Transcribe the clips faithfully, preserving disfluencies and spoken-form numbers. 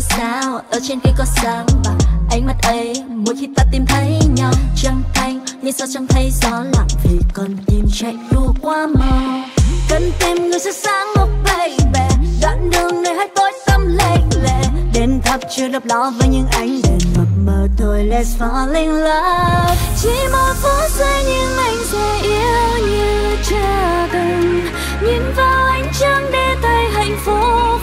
sao ở trên cây có sáng và ánh mắt ấy mỗi khi ta tìm thấy nhau. Trăng thanh nhưng sao chẳng thấy gió lặng vì con tim chạy đua quá mau. Cần tìm người sẽ sáng up baby, đoạn đường nơi hai tối tăm lênh lệ. Đến thắp chưa đập đó với những ánh đèn mập mờ thôi. Let's fall in love. Chỉ một phút giây nhưng anh sẽ yêu như chưa từng. Nhìn vào ánh trăng để thấy hạnh phúc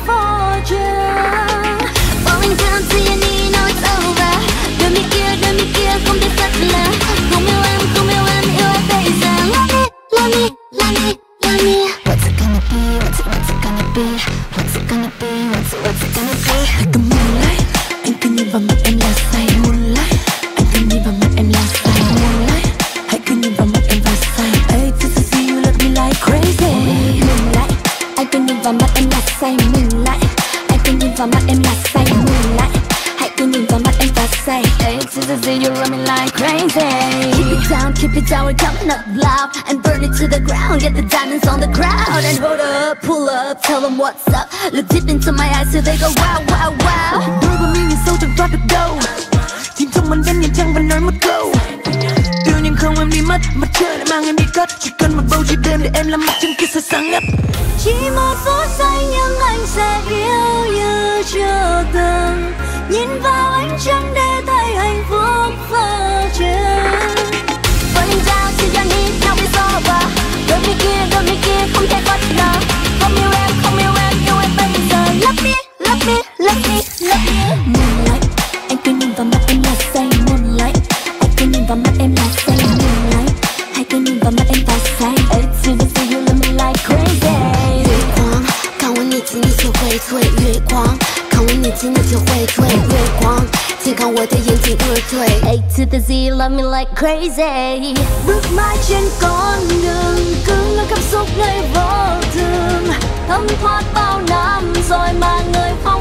fortune. Falling down to your knee, now it's over. Đôi mi kia, đôi mi kia không thể phớt lờ. Không yêu em, không yêu em, yêu em bây giờ. Love me, love me, love me, love me. What's it gonna be, what's it, what's it gonna be? What's it gonna be, what's it, what's it gonna be? Like a moonlight, anh cứ nhìn vào mắt em là say. Moonlight, anh cứ nhìn vào mắt em là say. Moonlight, hãy cứ nhìn vào mắt em và say. Hey, just to see you love me like crazy. Moonlight, anh cứ nhìn vào mắt em là say. Moonlight, anh cứ nhìn vào mắt em là say. Moonlight, hãy cứ nhìn vào mắt em và say. Hey, just to see you love me like crazy. Keep it down, keep it down, we're coming up loud and burn it to the ground. Get the diamonds on the crowd and hold up, pull up, tell them what's up. Look deep into my eyes so they go wow, wow, wow. Đôi của mình nhìn sâu chẳng thoát được đâu. Chìm trong màn đêm nhìn trăng và nói một câu. Yêu nhưng không em đi mất, mặt trời lại mang em đi cất. Chỉ cần một bầu trời đêm để em làm mặt trăng kia soi sáng nhất. Chỉ một phút giây nhưng anh sẽ yêu như chưa từng. Nhìn vào ánh trăng để thấy hạnh phúc fortune. Falling down to your knees, now it's over. Đôi mi kia, đôi mi kia không thể phớt lờ. Không yêu em, không yêu em, yêu em bây giờ. Love me, love me, love me, love me. Moonlight, anh cứ nhìn vào mắt em là say. Moonlight, anh cứ nhìn vào mắt em là say. Moonlight, hãy cứ nhìn vào mắt em và say. It's you, it's you, love me like crazy. 月光，看我你亲你就会退。月光，看我你亲你就会退。月光，请看我的眼睛而退。A to the Z, love me like crazy. Bước mãi trên con đường, cứ ngỡ cảm xúc nơi vô thường. Thấm thoát bao năm rồi mà người